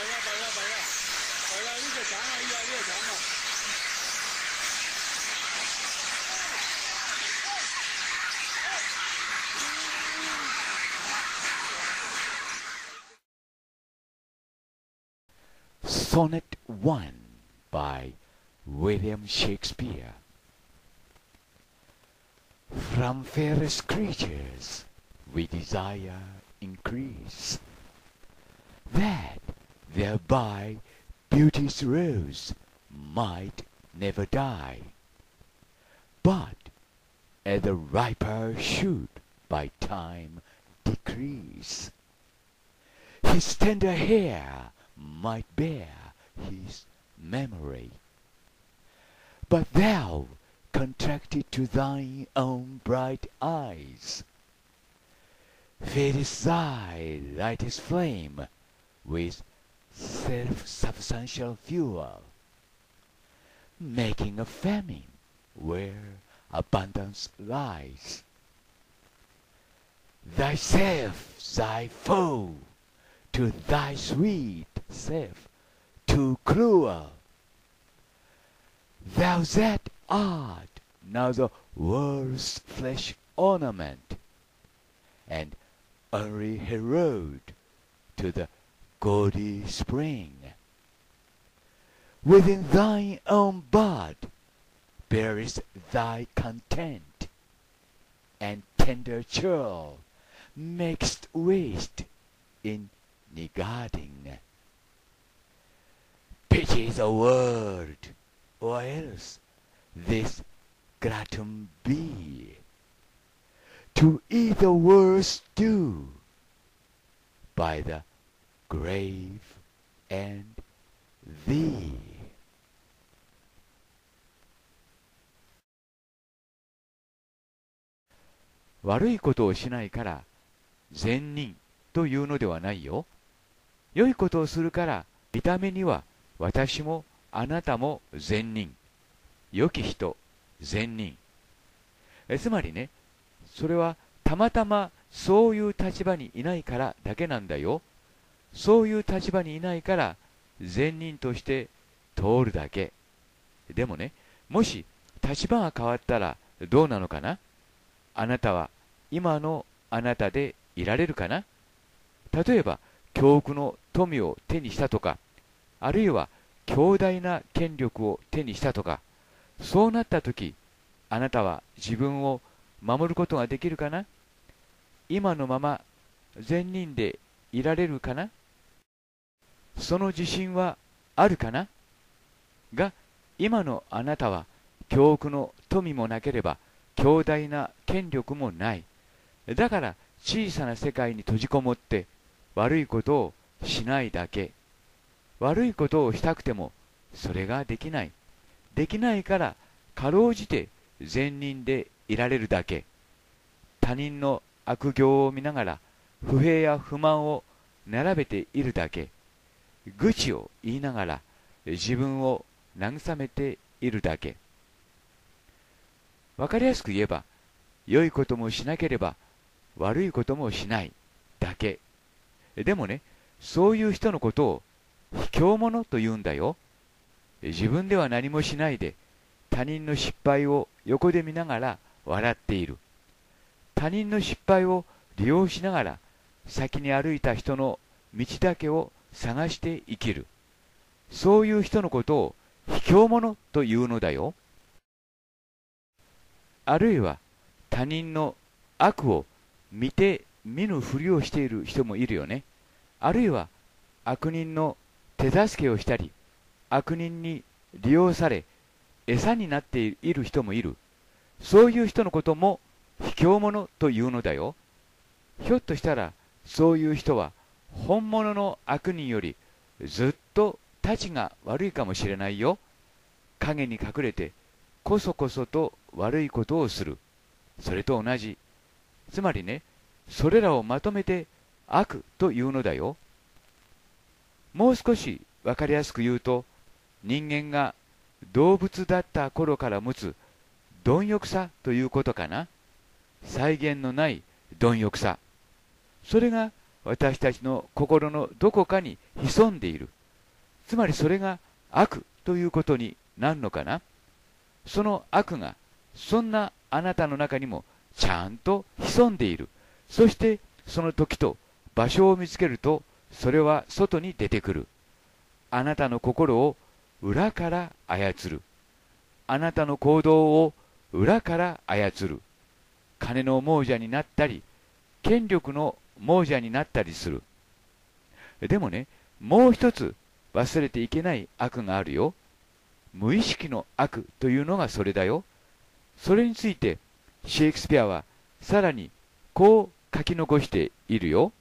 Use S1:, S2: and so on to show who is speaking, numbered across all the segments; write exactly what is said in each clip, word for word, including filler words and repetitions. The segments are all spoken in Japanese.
S1: 了，摆了，摆了，摆了，越长啊，越来越长了。
S2: Sonnet one by William Shakespeare. From fairest creatures we desire increase, that thereby beauty's rose might never die, but as the riper should by time decrease. His tender hair might bear his memory, but thou contracted to thine own bright eyes, fadest thy lightest flame with self-substantial fuel, making a famine where abundance lies. Thyself thy foe, to thy sweet self too cruel. Thou that art now the world's flesh ornament, and only herald to the gaudy spring. Within thine own bud bearest thy content, and tender churl makest waste in negarding. Pity the word, or else this gratum be, to eat the world's due by the grave and thee. 悪いことをしないから善人というのではないよ。良いことをするから見た目には私もあなたも善人、良き人、善人。えつまりね、それはたまたまそういう立場にいないからだけなんだよ。そういう立場にいないから善人として通るだけ。でもね、もし立場が変わったらどうなのかな？あなたは今のあなたでいられるかな？例えば強国の富を手にしたとか、あるいは強大な権力を手にしたとか、そうなった時、あなたは自分を守ることができるかな？今のまま善人でいられるかな？その自信はあるかな？が、今のあなたは強国の富もなければ強大な権力もない。だから小さな世界に閉じこもって悪いことをしないだけ。悪いことをしたくてもそれができない。できないからかろうじて善人でいられるだけ。他人の悪行を見ながら不平や不満を並べているだけ。愚痴を言いながら自分を慰めているだけ。わかりやすく言えば、良いこともしなければ悪いこともしないだけ。でもね、そういう人のことを卑怯者と言うんだよ。自分では何もしないで他人の失敗を横で見ながら笑っている。他人の失敗を利用しながら先に歩いた人の道だけを探して生きる。そういう人のことを卑怯者というのだよ。あるいは他人の悪を見て見ぬふりをしている人もいるよね。あるいは悪人の手助けをしたり、悪人に利用され餌になっている人もいる。そういう人のことも卑怯者というのだよ。ひょっとしたらそういう人は本物の悪人よりずっとたちが悪いかもしれないよ。影に隠れてこそこそと悪いことをする。それと同じ。つまりね、それらをまとめて悪というのだよ。もう少しわかりやすく言うと、人間が動物だった頃から持つ貪欲さということかな。際限のない貪欲さ。それが私たちの心のどこかに潜んでいる。つまりそれが悪ということになるのかな。その悪がそんなあなたの中にもちゃんと潜んでいる。そしてその時と場所を見つけると、それは外に出てくる。あなたの心を裏から操る。あなたの行動を裏から操る。金の亡者になったり、権力の亡者になったりする。でもね、もう一つ忘れていけない悪があるよ。無意識の悪というのがそれだよ。それについてシェイクスピアはさらにこう書き残しているよ。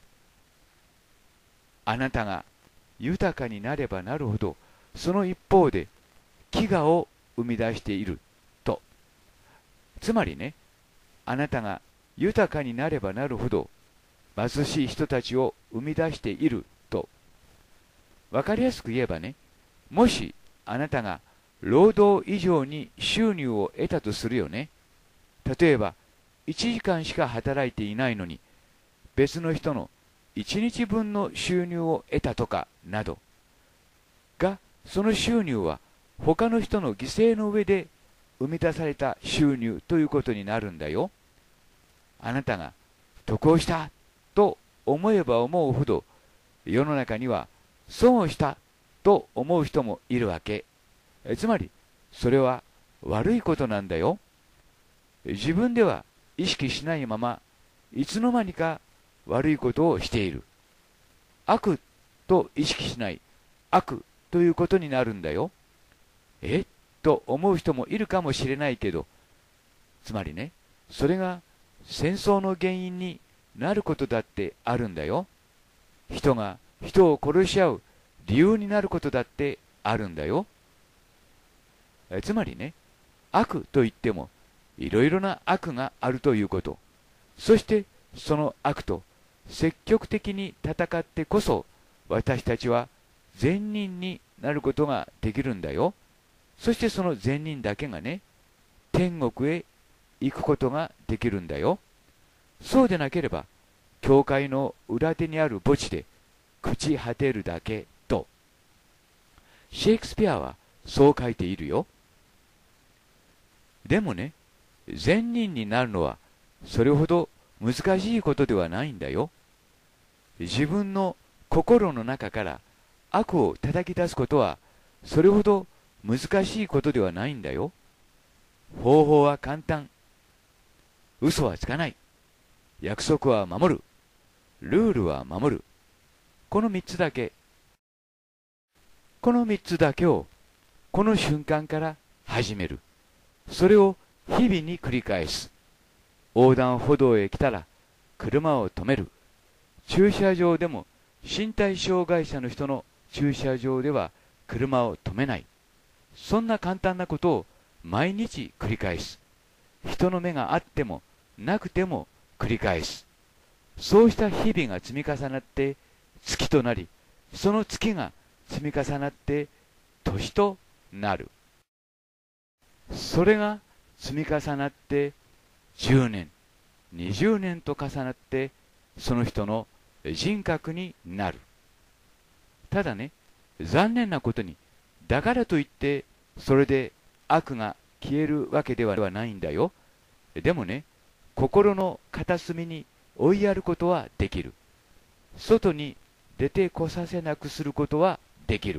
S2: あなたが豊かになればなるほど、その一方で飢餓を生み出していると。つまりね、あなたが豊かになればなるほど貧しい人たちを生み出していると。わかりやすく言えばね、もしあなたが労働以上に収入を得たとするよね。例えばいちじかんしか働いていないのに別の人のいちにちぶんの収入を得たとかなどが、その収入は他の人の犠牲の上で生み出された収入ということになるんだよ。あなたが得をしたと思えば思うほど、世の中には損をしたと思う人もいるわけ。えつまりそれは悪いことなんだよ。自分では意識しないままいつの間にか悪いことをしている。悪と意識しない悪ということになるんだよ。えと思う人もいるかもしれないけど、つまりね、それが戦争の原因になることだってあるんだよ。人が人を殺し合う理由になることだってあるんだよ。えつまりね、悪といってもいろいろな悪があるということ。そしてその悪と積極的に戦ってこそ、私たちは善人になることができるんだよ。そしてその善人だけがね、天国へ行くことができるんだよ。そうでなければ教会の裏手にある墓地で朽ち果てるだけと、シェイクスピアはそう書いているよ。でもね、善人になるのはそれほど難しいことではないんだよ。自分の心の中から悪を叩き出すことはそれほど難しいことではないんだよ。方法は簡単。嘘はつかない。約束は守る。ルールは守る。この三つだけ。この三つだけをこの瞬間から始める。それを日々に繰り返す。横断歩道へ来たら車を止める。駐車場でも身体障害者の人の駐車場では車を止めない。そんな簡単なことを毎日繰り返す。人の目があってもなくても繰り返す。そうした日々が積み重なって月となり、その月が積み重なって年となる。それが積み重なってじゅうねん、にじゅうねんと重なってその人の人格になる。ただね、残念なことに、だからといってそれで悪が消えるわけではないんだよ。でもね、心の片隅に追いやることはできる。外に出てこさせなくすることはできる。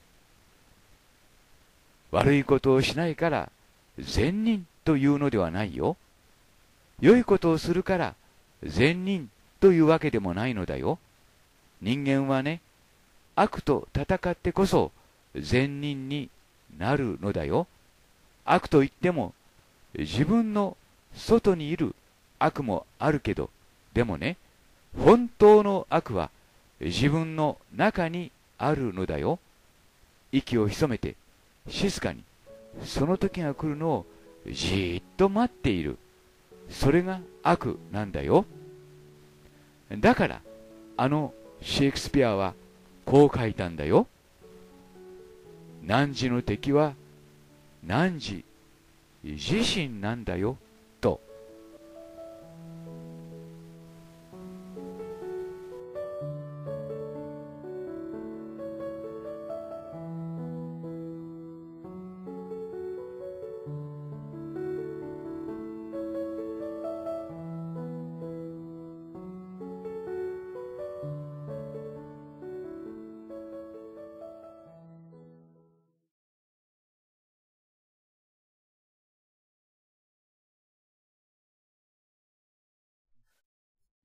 S2: 悪いことをしないから善人というのではないよ。良いことをするから善人というわけでもないのだよ。人間はね、悪と戦ってこそ善人になるのだよ。悪といっても自分の外にいる悪もあるけど、でもね、本当の悪は自分の中にあるのだよ。息を潜めて静かにその時が来るのをじーっと待っている。それが悪なんだよ。だからあのシェイクスピアはこう書いたんだよ。汝の敵は汝自身なんだよと。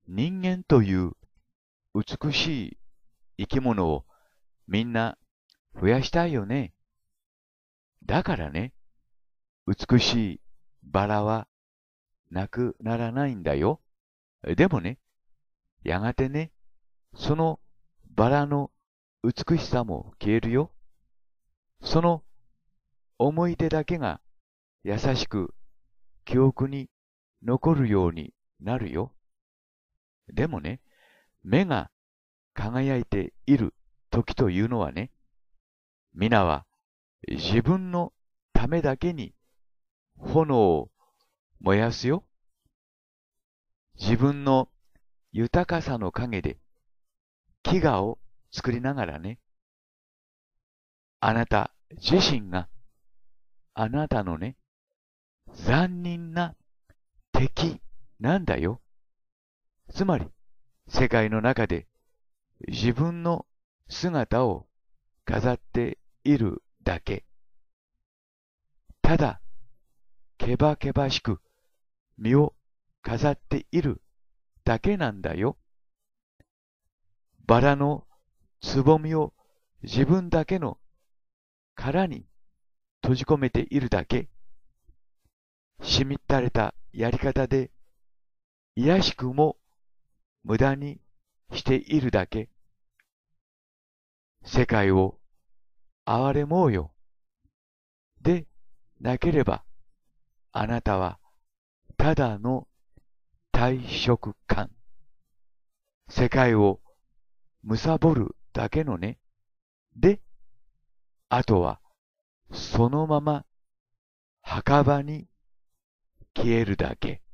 S2: 人間という美しい生き物をみんな増やしたいよね。だからね、美しいバラはなくならないんだよ。でもね、やがてね、そのバラの美しさも消えるよ。その思い出だけが優しく記憶に残るようになるよ。でもね、目が輝いている時というのはね、皆は自分のためだけに炎を燃やすよ。自分の豊かさの陰で飢餓を作りながらね、あなた自身があなたのね、残忍な敵なんだよ。つまり、世界の中で自分の姿を飾っているだけ。ただ、けばけばしく身を飾っているだけなんだよ。バラのつぼみを自分だけの殻に閉じ込めているだけ。しみったれたやり方で、いやしくも無駄にしているだけ。世界を憐れもうよ。でなければ、あなたはただの退職官。世界を貪るだけのね。で、あとはそのまま墓場に消えるだけ。